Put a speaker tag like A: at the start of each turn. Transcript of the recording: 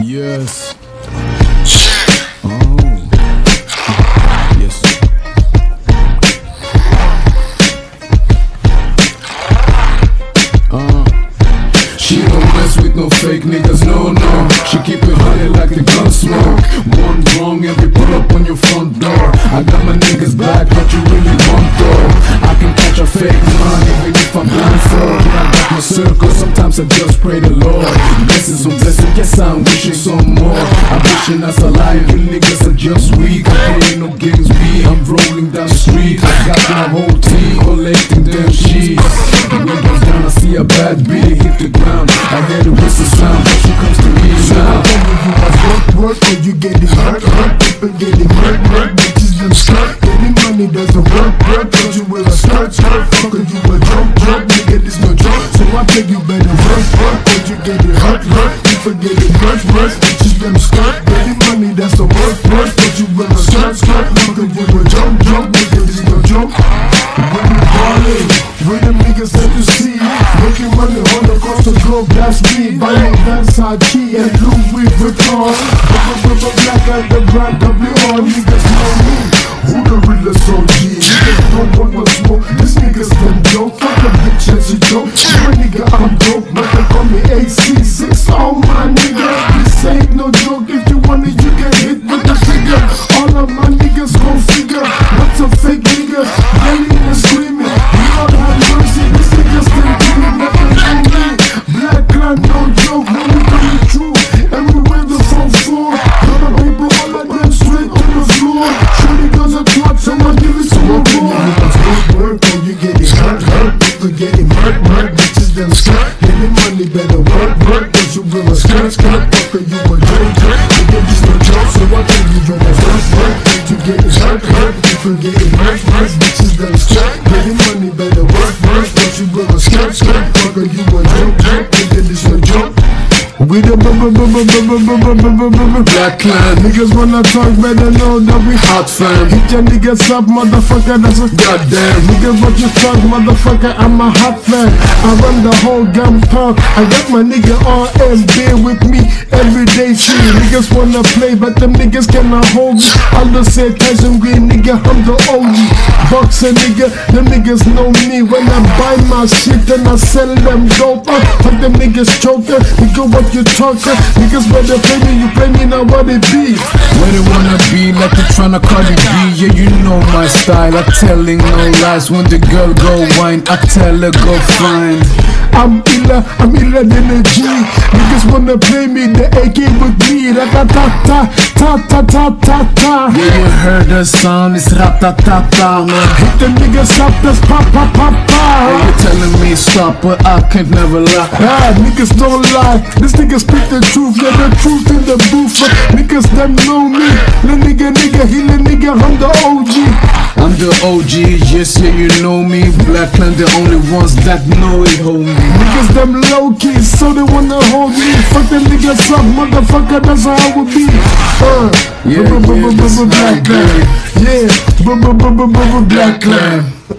A: Yes. Oh. Yes. She don't mess with no fake niggas, no. She keep it honey like the gun smoke. One wrong, every pull up on your front door. I got my niggas back, what you really want though? I can catch a fake man even if I'm blindfold. I got my circle, sometimes I just pray the Lord. Blessings on blessings, yes I'm wishing some more. I'm wishing that's a lie, you niggas are just weak. I ain't no games be, I'm rolling down the street. I got my whole team collecting them sheets. Windows down, I see a bad bitch hit the ground. I hear the whistle sound, but she comes to me now.
B: You must work, or you get it hurt. People get it hurt, bitches them skirt. Getting money doesn't work, cause you will a skirt. Fucker, you a joke, nigga, this no joke. So I tell you better work, or you get it hurt. People get it hurt, bitches them skirt. Getting money that's the work, cause you will a skirt. Fucker, you a joke, nigga, this no joke. When you ballin', when them niggas that you see, making money all across the globe, that's me. Buying Versace and Louis Vuitton. Black and the brand W.R. Niggas know me. Who the realest OG? Niggas don't want no smoke. This niggas them dope. Fuck a bitch as a joke. My nigga, I'm dope. But they call me AC6. Oh my nigga, this ain't no joke. If you want it, you can hit with the trigger. All of my niggas gon' figure. What's a fake nigga? Yelling and screaming. Lord have mercy. This niggas can do nothing to me. Black clan, no joke. When we coming through, everywhere the front floor. Other people, all of them straight to the floor. Shorty does a twat, so I give it some more. You must work, or you get it hurt. People get it hurt, bitches them skirt. Getting money better work, cause you will a skirt. Fucker, you a joke, nigga, this no joke. So I tell you, you must work, you get it hurt. People get it hurt, bitches them skirt. Getting money better work, cause you will a skirt. Fucker, you a joke, nigga, this no joke. We the black clan. Niggas wanna talk, better know that we hot fam. Hit your niggas up, motherfucker, that's a goddamn. Niggas what you talk, motherfucker, I'm a hot fan. I run the whole damn park. I got my nigga RMB with me every day. Shit, niggas wanna play, but them niggas cannot hold me. Aldo said Tyson Green, nigga, I'm the OG. Boxer nigga, them niggas know me. When I buy my shit and I sell them dope. Fuck them niggas choker, nigga, what you talking? Niggas better play me, you play me, now what it be?
A: Where they wanna be, like they tryna Cardi B. Yeah, you know my style, I'm telling no lies. When the girl go whine, I tell her go find.
B: I'm iller than a G. Niggas wanna play me, the AK with me. Ra-ta-ta-ta, ta-ta-ta-ta-ta.
A: Yeah, you heard the sound, it's rat-ta-ta-ta.
B: Hit the niggas up, that's pa-pa-pa-pa.
A: Yeah, you telling me stop, but I can't never lie.
B: Niggas don't lie, this nigga speak the truth. Yeah, the truth in the booth. Niggas them know me. The nigga, he the nigga, I'm the OG.
A: I'm the OG, yes, yeah, you know me. Black clan, the only ones that know it, homie.
B: Niggas them low key, so they wanna hold me. Fuck them niggas up, motherfucker, that's how it would be.
A: Yeah,
B: black clan. Yeah, black clan.